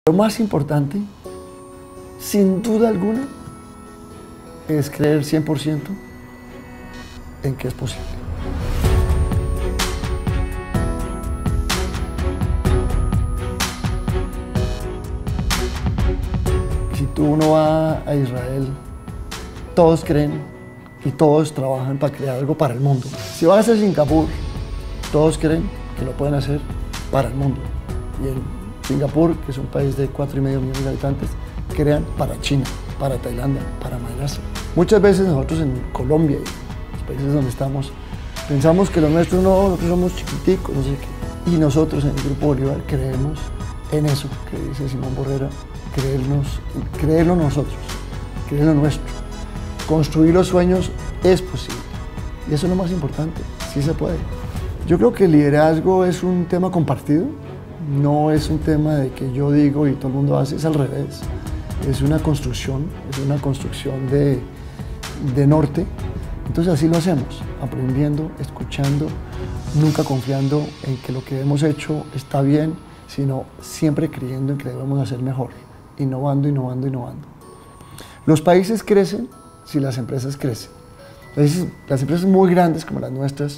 Lo más importante, sin duda alguna, es creer 100% en que es posible. Si uno va a Israel, todos creen y todos trabajan para crear algo para el mundo. Si vas a Singapur, todos creen que lo pueden hacer para el mundo. Y en Singapur, que es un país de 4,5 millones de habitantes, crean para China, para Tailandia, para Malasia. Muchas veces nosotros en Colombia y los países donde estamos, pensamos que lo nuestro no, nosotros somos chiquiticos, no sé qué. Y nosotros en el Grupo Bolívar creemos en eso que dice Simón Borrera, creerlo nosotros, creer lo nuestro. Construir los sueños es posible. Y eso es lo más importante, sí se puede. Yo creo que el liderazgo es un tema compartido, no es un tema de que yo digo y todo el mundo hace, es al revés. Es una construcción de norte. Entonces así lo hacemos, aprendiendo, escuchando, nunca confiando en que lo que hemos hecho está bien, sino siempre creyendo en que debemos hacer mejor, innovando, innovando, innovando. Los países crecen si las empresas crecen. Las empresas muy grandes como las nuestras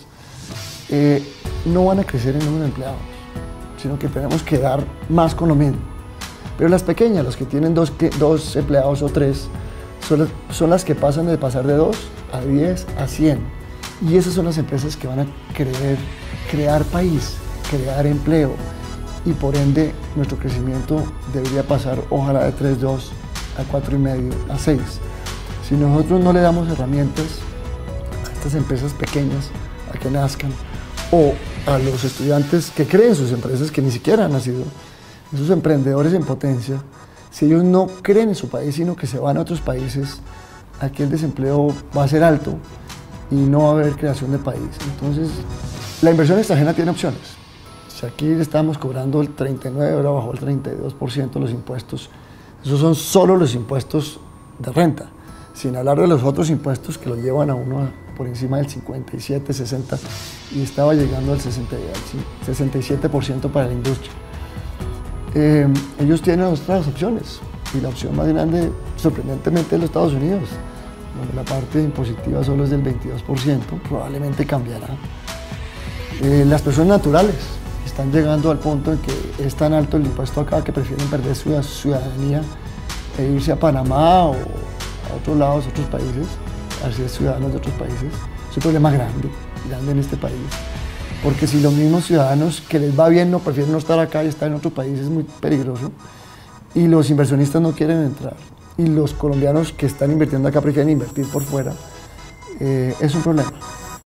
no van a crecer en número de empleados, sino que tenemos que dar más con lo mismo. Pero las pequeñas, las que tienen dos empleados o tres, son las que pasan de pasar de 2 a 10 a 100. Y esas son las empresas que van a crear país, crear empleo. Y por ende, nuestro crecimiento debería pasar, ojalá, de 3,2 a 4,5 a 6. Si nosotros no le damos herramientas a estas empresas pequeñas a que nazcan, o a los estudiantes que creen sus empresas, que ni siquiera han nacido, esos emprendedores en potencia, si ellos no creen en su país, sino que se van a otros países, aquí el desempleo va a ser alto y no va a haber creación de país. Entonces, la inversión extranjera tiene opciones. Si aquí estamos cobrando el 39%, ahora bajó el 32% los impuestos, esos son solo los impuestos de renta, sin hablar de los otros impuestos que los llevan a uno por encima del 57, 60 y estaba llegando al 67% para la industria. Ellos tienen otras opciones y la opción más grande, sorprendentemente, es los Estados Unidos, donde la parte impositiva solo es del 22%, probablemente cambiará. Las personas naturales están llegando al punto en que es tan alto el impuesto acá que prefieren perder su ciudadanía e irse a Panamá o a otros lados, a otros países, a ser ciudadanos de otros países. Es un problema grande en este país. Porque si los mismos ciudadanos que les va bien no prefieren no estar acá y estar en otro país, es muy peligroso. Y los inversionistas no quieren entrar. Y los colombianos que están invirtiendo acá prefieren invertir por fuera. Es un problema.